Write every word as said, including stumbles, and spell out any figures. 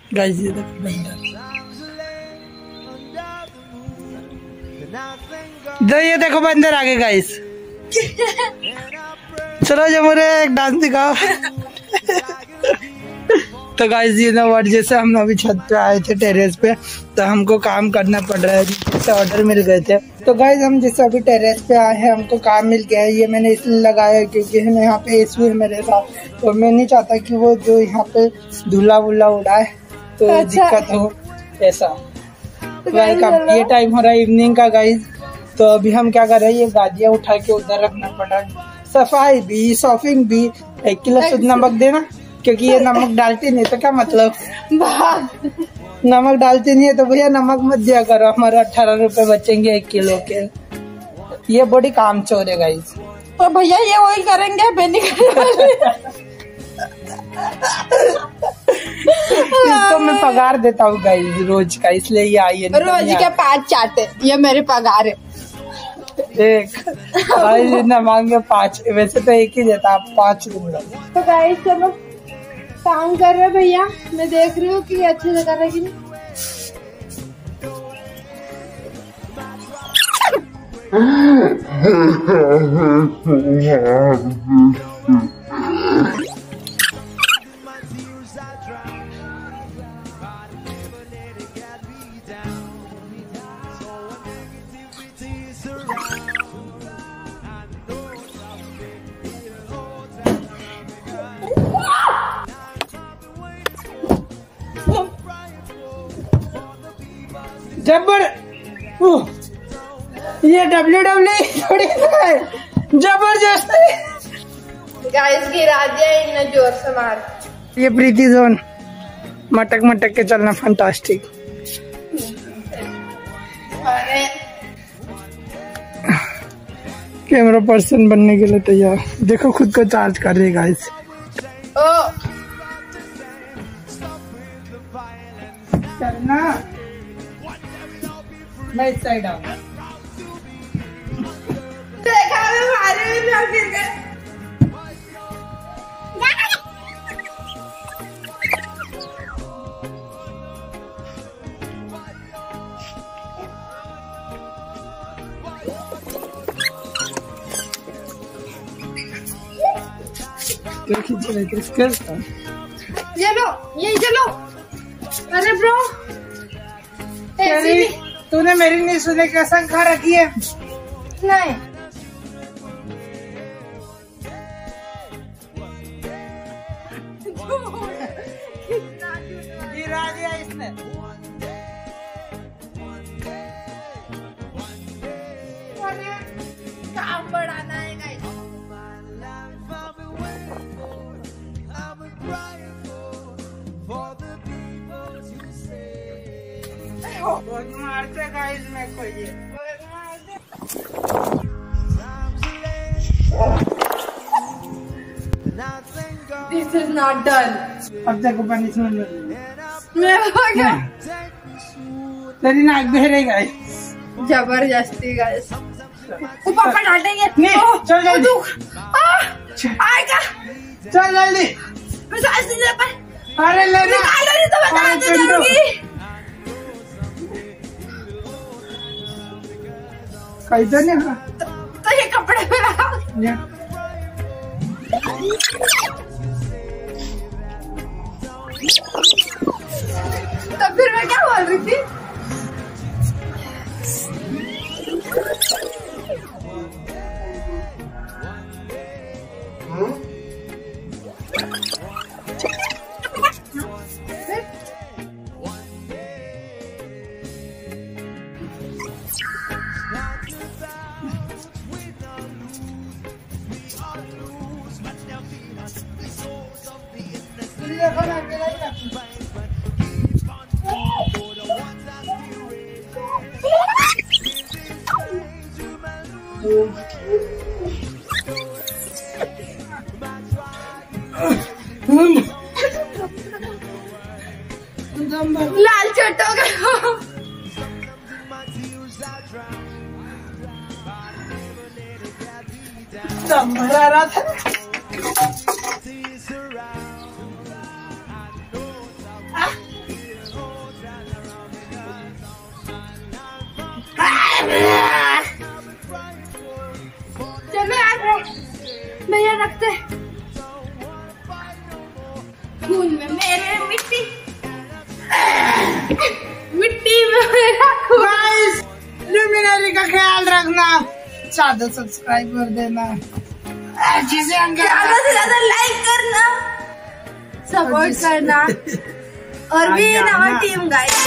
Guys ये देखो बंदर, जो ये देखो बंदर आगे गाइस। चलो जो मुझे एक डांस दिखाओ। तो गाइस ये ना वर्ड जैसे हम अभी छत पे आए थे टेरेस पे, तो हमको काम करना पड़ रहा है, जैसे ऑर्डर मिल गए थे। तो गाइस हम जैसे अभी टेरेस पे आए हैं, हमको काम मिल गया है। ये मैंने इसलिए लगाया है क्योंकि है ना यहाँ पे एसवी है मेरे साथ, तो मैं नहीं चाहता कि वो जो यहाँ पे धुला वुला उड़ाए तो अच्छा। दिक्कत हो ऐसा। वेलकम। ये टाइम हो रहा है इवनिंग का गाइस। तो अभी हम क्या कर रहे हैं, ये गादियाँ उठा के उधर रखना पड़ रहा है। सफाई भी, शॉपिंग भी। एक किलो शुद्ध नमक देना, क्योंकि ये नमक डालती नहीं तो क्या मतलब। नमक डालती नहीं है तो भैया नमक मत दिया करो, हमारे अठारह रुपए बचेंगे एक किलो के। ये बड़ी काम चोर है गाइस। तो भैया ये वही करेंगे, बेनी इसको मैं पगार देता हूँ गाइस रोज का, इसलिए ये आई है। रोज के पाँच चाटे, ये मेरे पगार है। एक गाइस इतना मांगे पाँच, वैसे तो एक ही देता, आप पाँच दूंगा। तो गाइस चलो काम कर रहे भैया, मैं देख रही हूँ कि अच्छे से कर रहे कि नहीं। जबर ये डब्ल्यू डब्ल्यू थोड़ी है, जबरदस्ती। गाइस गिरा दिया इन्हें जोर से मार। ये प्रीति जोन मटक मटक के चलना फंटास्टिक। अरे कैमरा पर्सन बनने के लिए तैयार। देखो खुद को चार्ज कर रही है गाइस। ओ चलना मैं इस साइड आऊँ। देखा मैं मारे भी ना गिर गए। ये लो, ये चलो। अरे ब्रो तूने मेरी नहीं सुने कसम खा रखी है। नहीं गिरा दिया इसने। काम बढ़ाना है गाइस। मारते गाइस में कोई ये। This is not done. अब देखो पनिशमेंट मिल मैं हो गया तेरी नाक बह रही गाइस। जबरदस्ती गाइस। ऊपर पर डालेंगे। नहीं चल जल्दी। आएगा। चल जल्दी। मैं सांस नहीं ले पाई। अरे ले ना। नहीं तो मैं तो जाऊंगी। कहीं तो नहीं है। तो, तो ये कपड़े में रहा। तब फिर मैं क्या बोल रही थी? लाल चट हो गया। भरा रहा था। भैया रखते। खून में मेरे मिट्टी, मिट्टी में मेरा खून। गाइस लुमिनरी का ख्याल रखना, ज्यादा सब्सक्राइब कर देना, जिसे ज्यादा से ज्यादा लाइक करना, सपोर्ट करना और भी इन आवर टीम गाइस।